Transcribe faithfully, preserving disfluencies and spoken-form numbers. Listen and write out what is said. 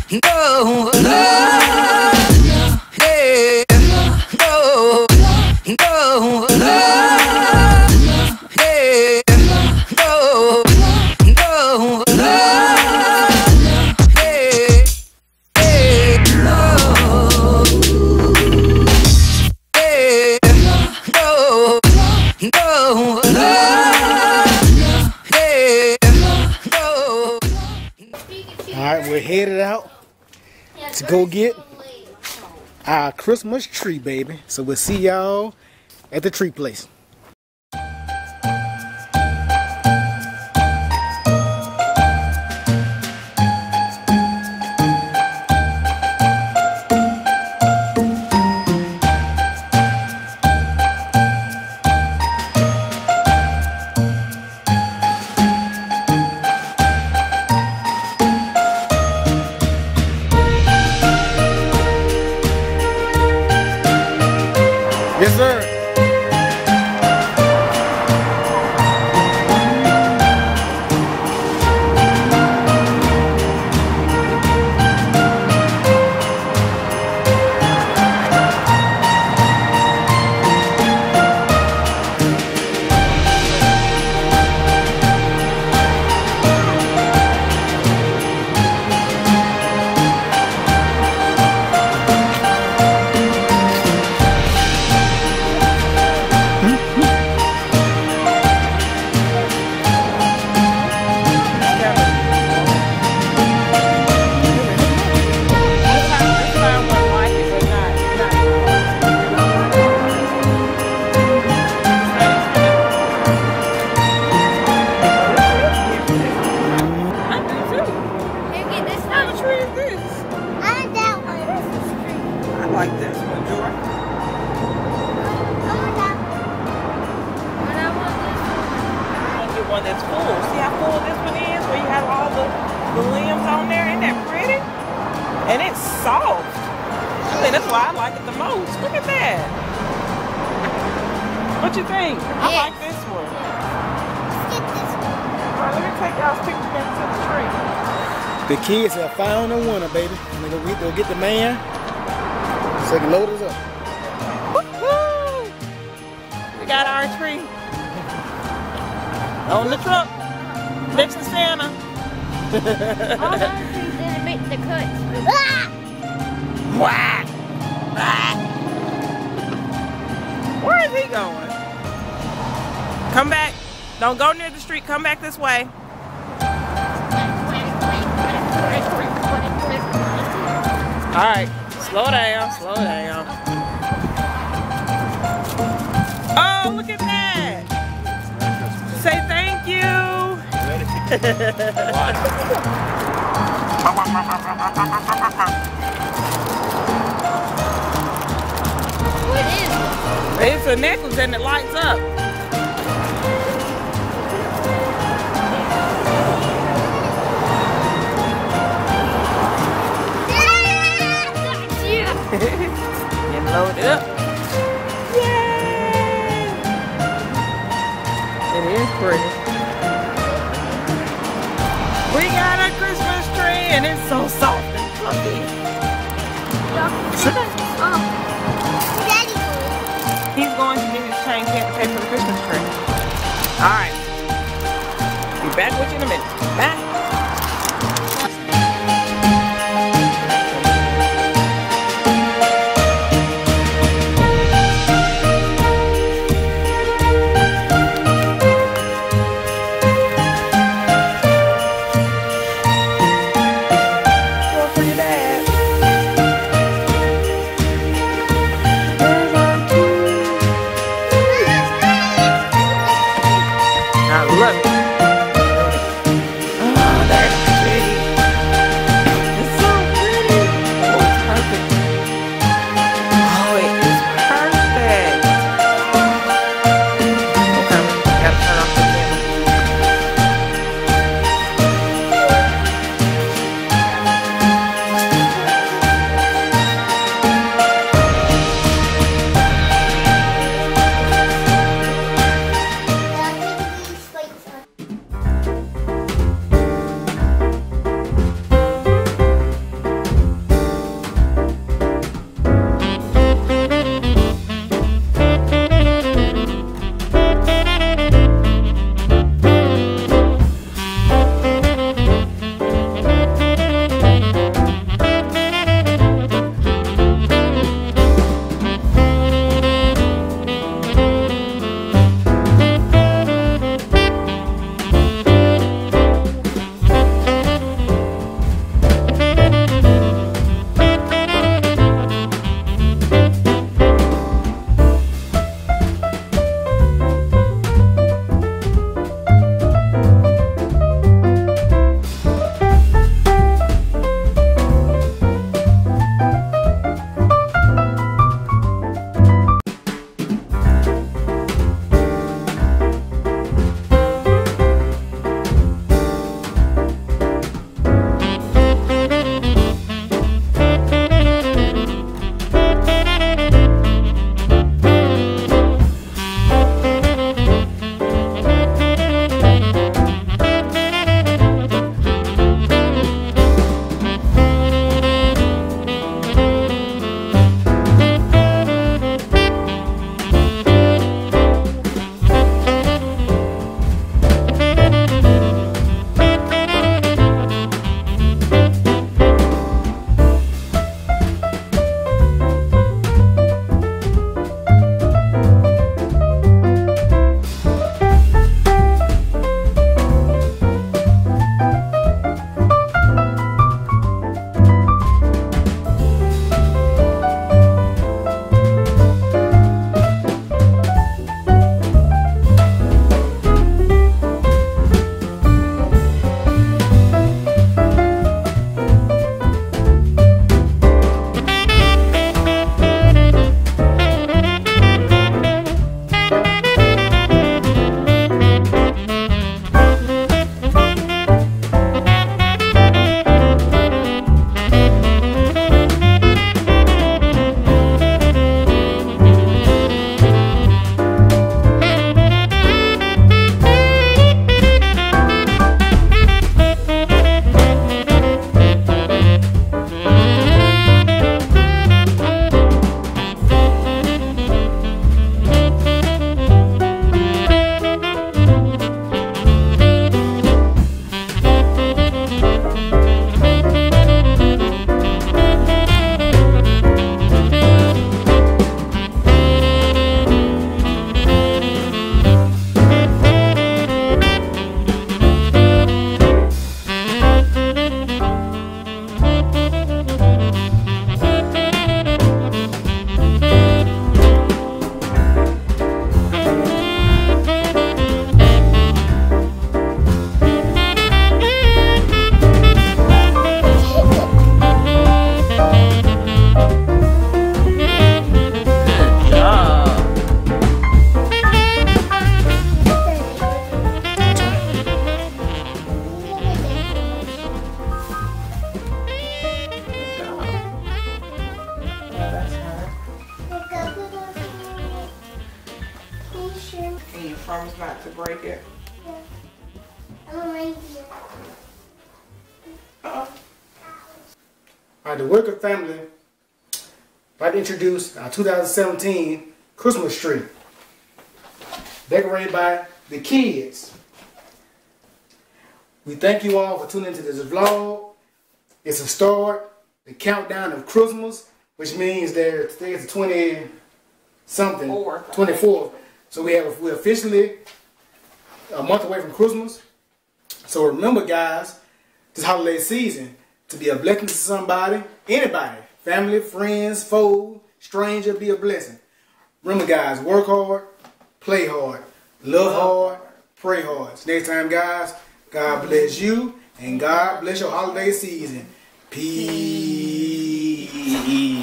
no, no, hey, no, no, no, hey, no, no, no, hey, hey, no, hey, no, no, hey, no. All right, we're headed out to go get our Christmas tree, baby. So we'll see y'all at the tree place. Yes, sir. Like this one, Joy. I want one that's full. See how full this one is? Where you have all the, the limbs on there? Isn't that pretty? And it's soft. I think that's why I like it the most. Look at that. What you think? I Yes. like this one. Let's get this one. All right, let me take y'all's picture back to the tree. The kids have found a winner, baby. And they're gonna go get the man so they can load us up. Woo-hoo! We got our tree on the truck next to Santa. All the other trees didn't make the cut. Ah! Whack! Whack! Where is he going? Come back. Don't go near the street. Come back this way. All right. Slow down. Slow down. Oh, look at that. Say thank you. What is it? It's a necklace and it lights up. And load it up. Yay! It is pretty. We got a Christmas tree and it's so soft and fluffy. Daddy. He's going to get his chain cat to pay for the Christmas tree. Alright. Be back with you in a minute. Bye. I love it. Now, the Wicker family, I'd like to introduce our two thousand seventeen Christmas tree, decorated by the kids. We thank you all for tuning into this vlog. It's a start, the countdown of Christmas, which means that today is the twenty something, twenty-fourth. So we have we're officially a month away from Christmas. So remember, guys, this holiday season to be a blessing to somebody, anybody, family, friends, foe, stranger, be a blessing. Remember, guys, work hard, play hard, love hard, pray hard. So next time, guys, God bless you and God bless your holiday season. Peace.